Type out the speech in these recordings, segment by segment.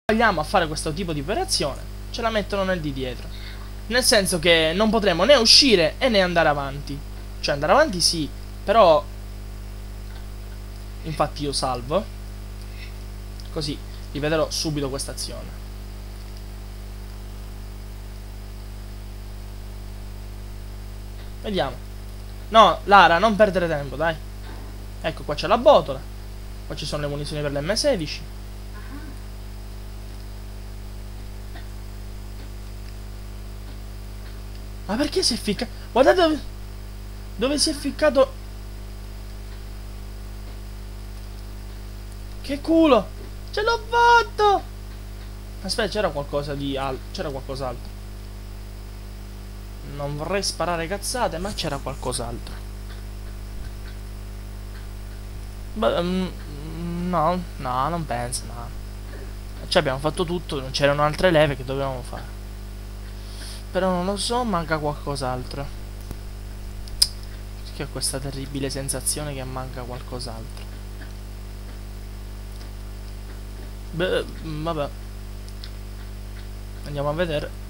sbagliamo a fare questo tipo di operazione, ce la mettono nel di dietro. Nel senso che non potremo né uscire e né andare avanti. Cioè andare avanti sì, però... Infatti io salvo, così rivedrò subito questa azione. Vediamo. No, Lara, non perdere tempo, dai. Ecco, qua c'è la botola. Qua ci sono le munizioni per l'M16. Ma perché si è ficcato? Guardate dove si è ficcato. Che culo! Ce l'ho fatto! Aspetta, c'era qualcosa di c'era qualcos'altro. Non vorrei sparare cazzate, ma c'era qualcos'altro. No, non penso, no. Cioè abbiamo fatto tutto, non c'erano altre leve che dovevamo fare. Però non lo so, manca qualcos'altro. Che ho questa terribile sensazione che manca qualcos'altro. Beh, vabbè. Andiamo a vedere.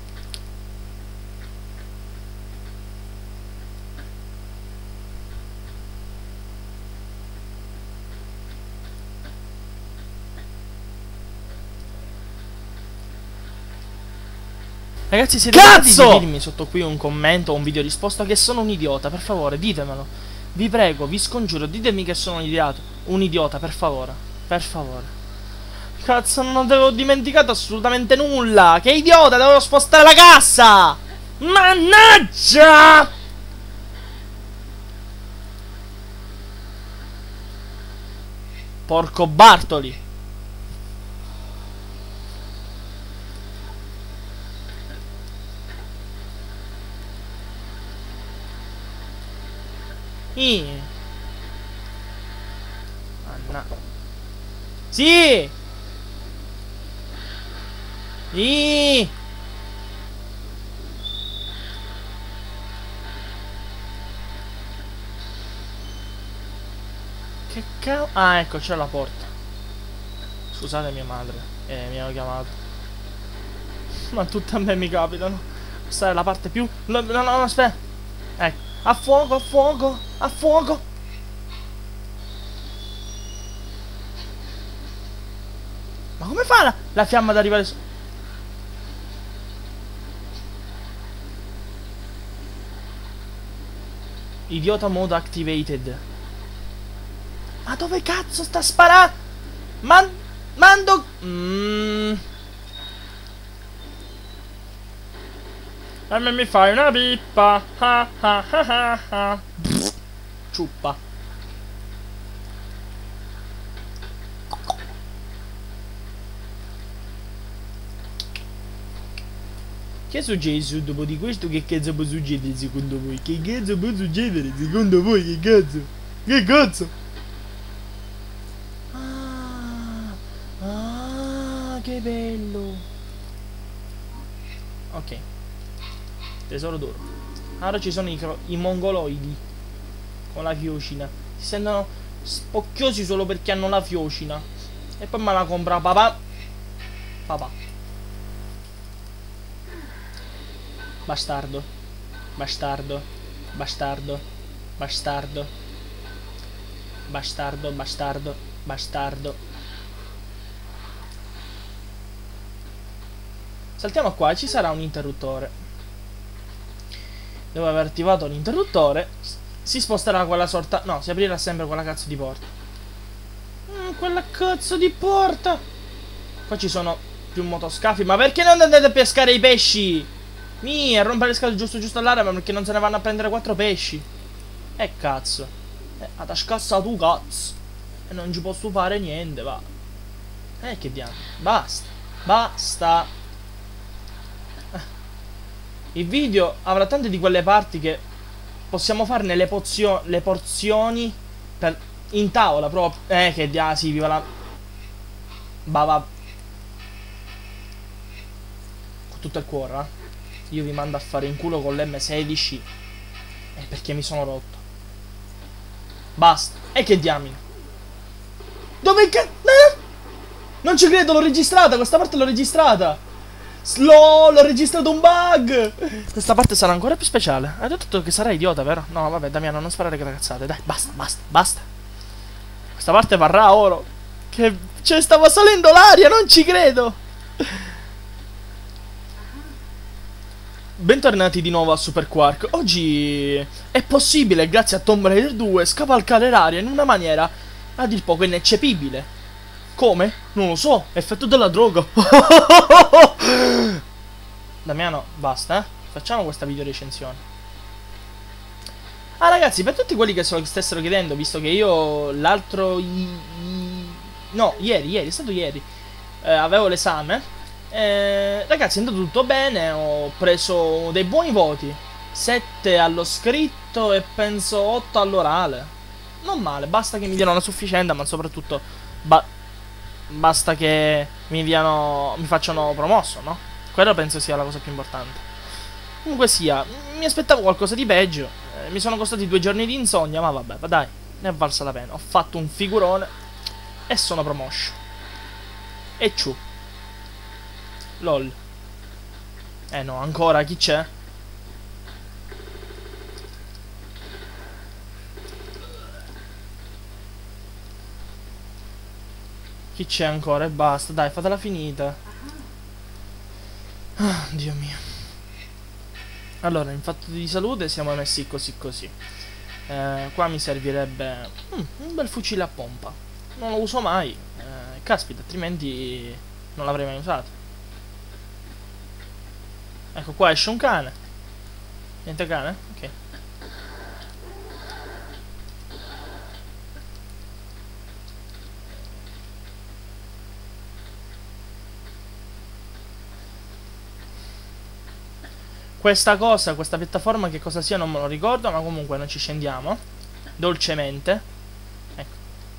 Ragazzi, siete capaci di dirmi sotto qui un commento o un video risposta che sono un idiota, per favore, ditemelo. Vi prego, vi scongiuro, ditemi che sono un idiota, per favore. Per favore. Cazzo, non avevo dimenticato assolutamente nulla. Che idiota, dovevo spostare la cassa. Mannaggia! Porco Bartoli. Anna. Sì! Che cavolo? Ah, ecco, c'è la porta. Scusate mia madre, mi hanno chiamato. Ma tutte a me mi capitano. Questa è la parte più... No, aspetta. Ecco. A fuoco, a fuoco, a fuoco. Ma come fa la fiamma ad arrivare su? Idiota mode activated. Ma dove cazzo sta sparando? Mando... A me mi fai una pippa. Ciuppa. Che successo dopo di questo? Che cazzo può succedere secondo voi? Che cazzo può succedere secondo voi? Che cazzo? Che cazzo? Che bello. Ok. Tesoro d'oro. Ora ci sono i mongoloidi con la fiocina. Si sentono spocchiosi solo perché hanno la fiocina. E poi me la compra papà. Papà. Bastardo. Bastardo. Bastardo. Bastardo. Bastardo. Bastardo. Bastardo. Saltiamo qua, ci sarà un interruttore. Dopo aver attivato l'interruttore si sposterà quella sorta... No, si aprirà sempre quella cazzo di porta. Quella cazzo di porta. Qua ci sono più motoscafi. Ma perché non andate a pescare i pesci? A rompere le scale giusto all'area. Ma perché non se ne vanno a prendere 4 pesci? Cazzo. A tascassa tu cazzo. E non ci posso fare niente, va. Che diavolo. Basta. Basta. Il video avrà tante di quelle parti che possiamo farne le porzioni per in tavola proprio. Che dia, sì, viva la... Bava. Con tutto il cuore, Io vi mando a fare in culo con l'M16. Perché mi sono rotto. Basta. Che diamine. Dove che... Non ci credo, l'ho registrata, questa parte l'ho registrata. LOL, ho registrato un bug. Questa parte sarà ancora più speciale. Hai detto che sarai idiota, vero? No, vabbè, Damiano, non sparare che cazzate. Dai, basta, basta, basta. Questa parte varrà oro. Che... cioè, stava salendo l'aria, non ci credo. Bentornati di nuovo a Super Quark. Oggi è possibile, grazie a Tomb Raider 2, scavalcare l'aria in una maniera a dir poco ineccepibile. Come? Non lo so, effetto della droga. Damiano, basta, eh? Facciamo questa video recensione. Ah, ragazzi, per tutti quelli che se lo stessero chiedendo, visto che io l'altro... no, ieri, è stato ieri. Avevo l'esame. Ragazzi, è andato tutto bene, ho preso dei buoni voti. 7 allo scritto e penso 8 all'orale. Non male, basta che mi diano una sufficienza, ma soprattutto basta che mi facciano promosso, no? Quello penso sia la cosa più importante. Comunque sia, mi aspettavo qualcosa di peggio. Mi sono costati 2 giorni di insonnia, ma vabbè, dai, ne è valsa la pena. Ho fatto un figurone e sono promosso. E ciù. LOL. No, ancora, chi c'è? Chi c'è ancora? E basta, dai, fatela finita. Ah, Dio mio. Allora, in fatto di salute siamo messi così così. Qua mi servirebbe un bel fucile a pompa. Non lo uso mai. Caspita, altrimenti non l'avrei mai usato. Ecco, qua esce un cane. Niente cane? Ok. Questa cosa, questa piattaforma che cosa sia non me lo ricordo, ma comunque noi ci scendiamo. Dolcemente. Ecco.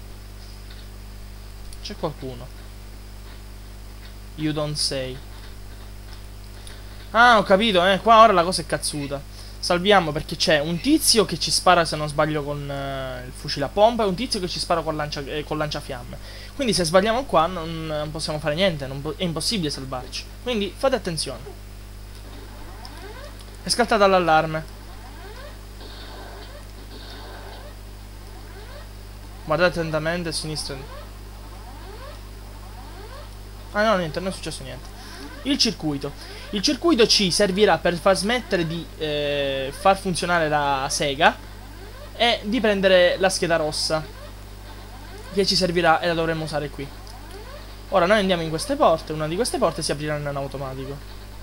C'è qualcuno. You don't say. Ah, ho capito, qua ora la cosa è cazzuta. Salviamo perché c'è un tizio che ci spara, se non sbaglio, con il fucile a pompa e un tizio che ci spara con lanciafiamme. Quindi se sbagliamo qua non possiamo fare niente, è impossibile salvarci. Quindi fate attenzione. È scattata l'allarme. Guardate attentamente a sinistra. Ah no, niente, non è successo niente. Il circuito. Il circuito ci servirà per far smettere di far funzionare la sega e di prendere la scheda rossa, che ci servirà e la dovremo usare qui. Ora noi andiamo in queste porte. Una di queste porte si aprirà in automatico.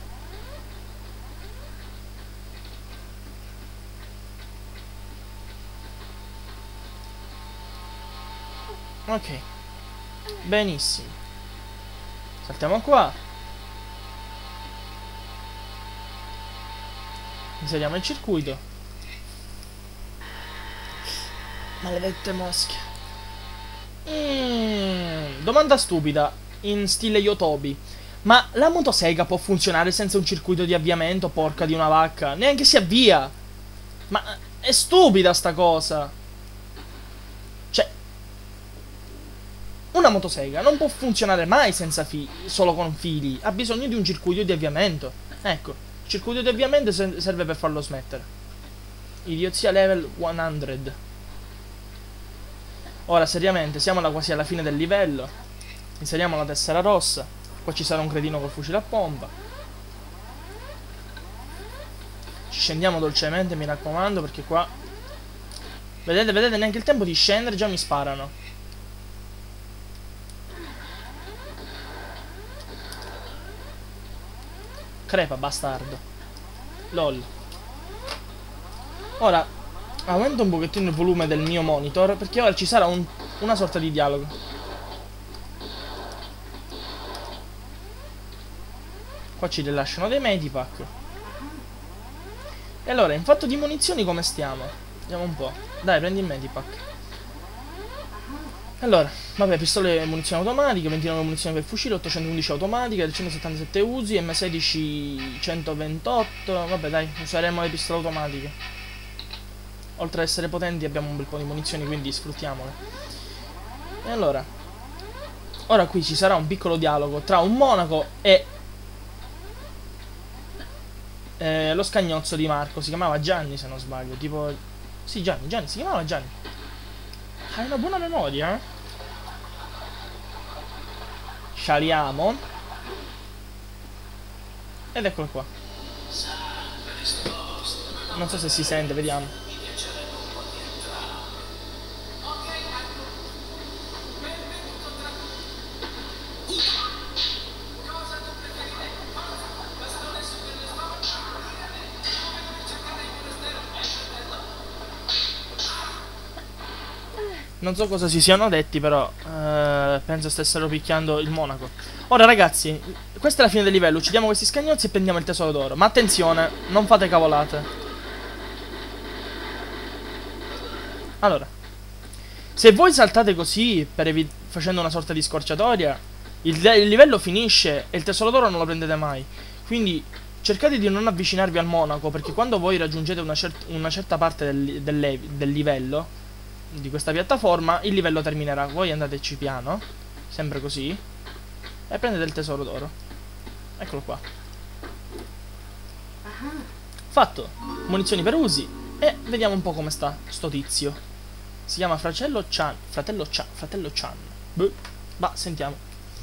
Ok. Benissimo. Saltiamo qua. Inseriamo il circuito. Maledette mosche. Domanda stupida, in stile Yotobi. Ma la motosega può funzionare senza un circuito di avviamento, porca di una vacca? Neanche si avvia. Ma è stupida sta cosa. Cioè, una motosega non può funzionare mai senza solo con fili. Ha bisogno di un circuito di avviamento. Ecco. Il circuito di avviamento serve per farlo smettere. Idiozia level 100. Ora seriamente siamo quasi alla fine del livello. Inseriamo la tessera rossa. Qua ci sarà un cretino col fucile a pompa. Ci scendiamo dolcemente, mi raccomando, perché qua vedete, neanche il tempo di scendere già mi sparano. Crepa, bastardo. LOL. Ora aumento un pochettino il volume del mio monitor, perché ora ci sarà una sorta di dialogo. Qua ci rilasciano dei medipack. E allora, in fatto di munizioni come stiamo? Vediamo un po'. Dai, prendi il medipack. Allora, vabbè, pistole e munizioni automatiche, 29 munizioni per fucile, 811 automatiche, 377 usi, M16 128, vabbè dai, useremo le pistole automatiche. Oltre ad essere potenti abbiamo un bel po' di munizioni, quindi sfruttiamole. E allora, Ora qui ci sarà un piccolo dialogo tra un monaco e lo scagnozzo di Marco. Si chiamava Gianni, se non sbaglio. Tipo... Sì, Gianni, si chiamava Gianni. Hai una buona memoria, eh? Scialiamo. Ed eccolo qua. Non so se si sente, vediamo. Non so cosa si siano detti, però penso stessero picchiando il monaco. Ora ragazzi, questa è la fine del livello. Uccidiamo questi scagnozzi e prendiamo il tesoro d'oro. Ma attenzione, non fate cavolate. Allora, se voi saltate così, facendo una sorta di scorciatoia, il livello finisce e il tesoro d'oro non lo prendete mai. Quindi cercate di non avvicinarvi al monaco, perché quando voi raggiungete una certa parte del livello di questa piattaforma, il livello terminerà. Voi andateci piano, sempre così, e prendete il tesoro d'oro. Eccolo qua. Fatto. Munizioni per usi. E vediamo un po' come sta sto tizio. Si chiama Fratello Chan. Fratello Chan. Beh, ma sentiamo.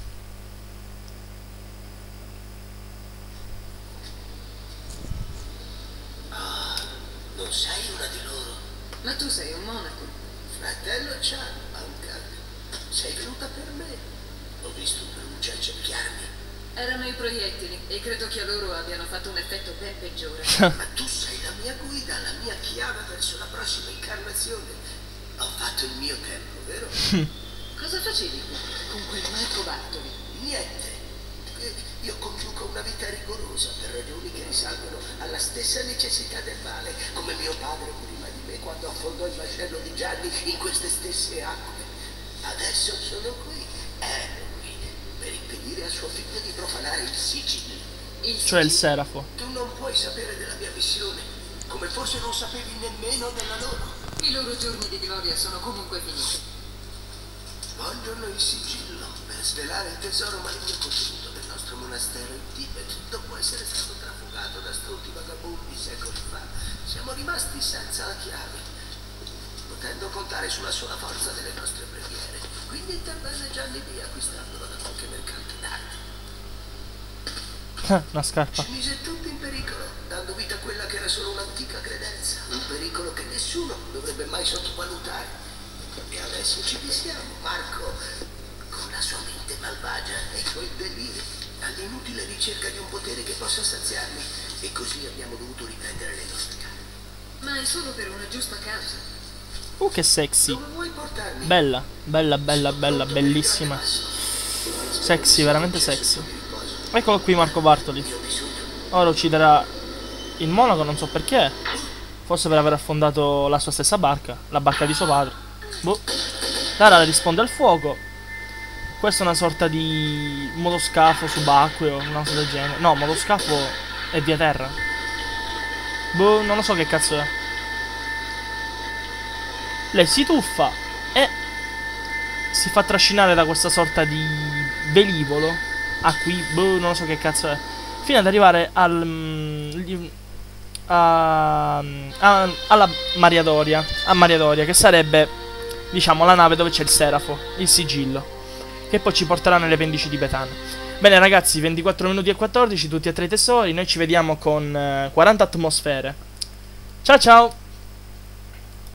Non sei una di loro? Ma tu sei un monaco. Fratello Chan, sei venuta per me. Ho visto un luce accerchiarmi. Erano i proiettili e credo che a loro abbiano fatto un effetto ben peggiore. Ma tu sei la mia guida, la mia chiave verso la prossima incarnazione. Ho fatto il mio tempo, vero? Cosa facevi con quel Marco Bartoli? Niente. Io conduco una vita rigorosa per ragioni che risalgono alla stessa necessità del male, come mio padre prima di me quando affondò il vascello di Gianni in queste stesse acque. Adesso sono qui, ero qui, per impedire a suo figlio di profanare il sigillo. Cioè il serafo. Tu non puoi sapere della mia missione, come forse non sapevi nemmeno della loro. I loro giorni di gloria sono comunque finiti. Vogliono il sigillo per svelare il tesoro maligno contenuto del nostro monastero in Tibet, dopo essere stato trafugato da stolti vagabondi secoli fa. Siamo rimasti senza la chiave, potendo contare sulla sola forza delle nostre preghiere. Quindi intervenne Gianni B acquistandolo da qualche mercante d'arte. Una scarpa. Ci mise tutti in pericolo, dando vita a quella che era solo un'antica credenza, un pericolo che nessuno dovrebbe mai sottovalutare. E adesso ci siamo, Marco, con la sua mente malvagia e i suoi deliri, all'inutile ricerca di un potere che possa saziarmi, e così abbiamo dovuto riprendere le nostre case. Ma è solo per una giusta causa. Che sexy. Dove vuoi portarmi? Bella, bellissima. Sexy, veramente sexy. Eccolo qui Marco Bartoli. Ora ucciderà il monaco, non so perché. Forse per aver affondato la sua stessa barca, la barca di suo padre. Boh. Lara risponde al fuoco. Questa è una sorta di motoscafo subacqueo, una cosa del genere. No, motoscafo è via terra. Boh, non lo so che cazzo è. Lei si tuffa e si fa trascinare da questa sorta di velivolo a qui, boh, non lo so che cazzo è, fino ad arrivare alla Mariadoria, a Mariadoria, che sarebbe, diciamo, la nave dove c'è il serafo, il sigillo, che poi ci porterà nelle pendici di Betana. Bene ragazzi, 24 minuti e 14, tutti e tre i tesori. Noi ci vediamo con 40 atmosfere. Ciao ciao.